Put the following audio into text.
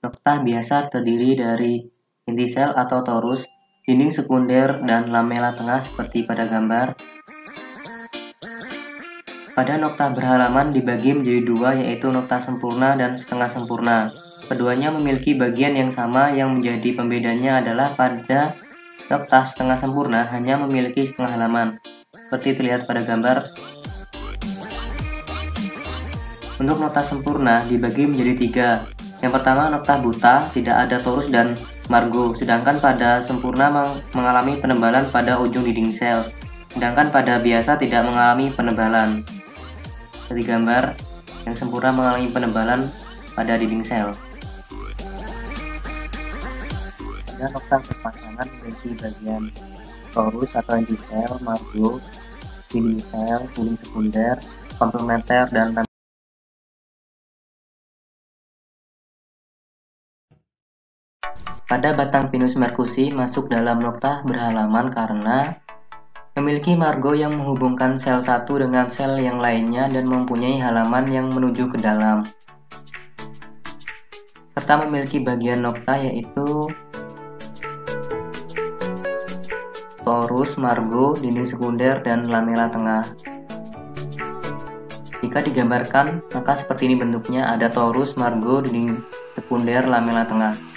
Noktah biasa terdiri dari inti sel atau torus, dinding sekunder, dan lamela tengah seperti pada gambar. Pada nokta berhalaman dibagi menjadi dua, yaitu nokta sempurna dan setengah sempurna. Keduanya memiliki bagian yang sama, yang menjadi pembedanya adalah pada nokta setengah sempurna hanya memiliki setengah halaman, seperti terlihat pada gambar. Untuk nokta sempurna dibagi menjadi tiga. Yang pertama, nokta buta, tidak ada torus dan margo, sedangkan pada sempurna mengalami penebalan pada ujung dinding sel, sedangkan pada biasa tidak mengalami penebalan. Seperti gambar, yang sempurna mengalami penebalan pada dinding sel. Pada nokta berpasangan memiliki bagian torus atau inti sel, margo, dinding sel, dinding sekunder, komplementer, dan pada batang Pinus merkusi masuk dalam nokta berhalaman karena memiliki margo yang menghubungkan sel satu dengan sel yang lainnya dan mempunyai halaman yang menuju ke dalam, serta memiliki bagian nokta yaitu torus, margo, dinding sekunder, dan lamela tengah. Jika digambarkan, maka seperti ini bentuknya, ada torus, margo, dinding sekunder, lamela tengah.